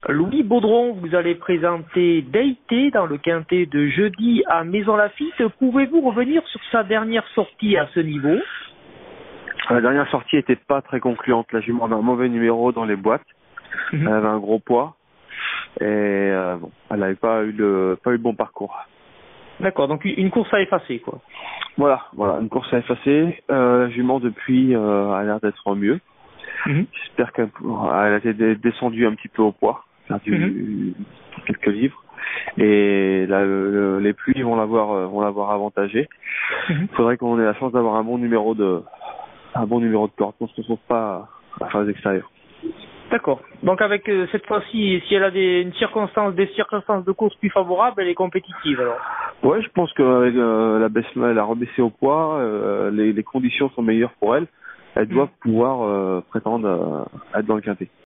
Louis Baudron, vous allez présenter Deité dans le quintet de jeudi à Maisons-Laffitte. Pouvez-vous revenir sur sa dernière sortie à ce niveau? La dernière sortie était pas très concluante. La jument avait un mauvais numéro dans les boîtes. Elle avait un gros poids et bon, elle n'avait pas eu le bon parcours. D'accord, donc une course à effacer, quoi. Voilà, une course à effacer. La jument depuis a l'air d'être mieux. J'espère qu'elle a été descendue un petit peu au poids, perdu quelques livres. Et là, les pluies vont l'avoir avantagée. Il faudrait qu'on ait la chance d'avoir un bon numéro de corde, qu'on se retrouve pas à la phase extérieure. D'accord. Donc avec cette fois-ci, si elle a des circonstances de course plus favorables, elle est compétitive alors. Ouais, je pense qu'avec elle a rebaissé au poids, les conditions sont meilleures pour elle. Elle doit pouvoir prétendre à être dans le quintet.